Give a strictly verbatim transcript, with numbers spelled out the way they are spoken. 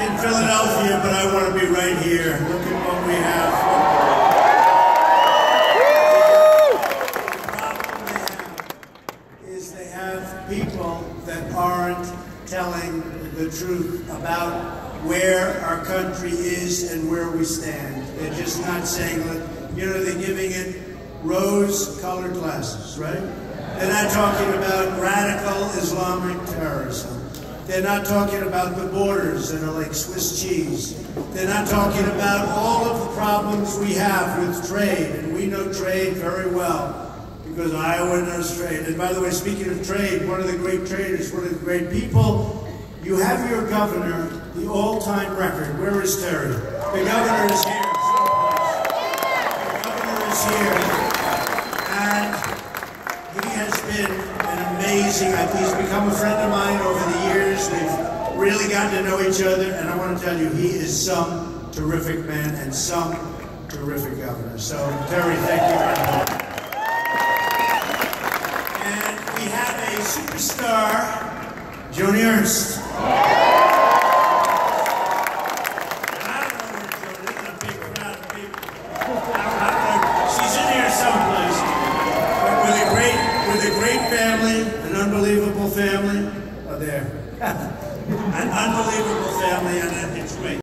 in Philadelphia, but I want to be right here. Look at what we have. The problem they have is they have people that aren't telling the truth about where our country is and where we stand. They're just not saying, you know, they're giving it rose-colored glasses, right? They're not talking about radical Islamic terrorism. They're not talking about the borders that are like Swiss cheese. They're not talking about all of the problems we have with trade, and we know trade very well because Iowa knows trade. And by the way, speaking of trade, one of the great traders, one of the great people, you have your governor, the all-time record. Where is Terry? The governor is here. The governor is here. And he has been an amazing, he's become a friend of mine over the years. We've really gotten to know each other, and I want to tell you, he is some terrific man and some terrific governor. So, Terry, thank you very much. And we have a superstar, Joni Ernst. Family, an unbelievable family. Oh, there. An unbelievable family, and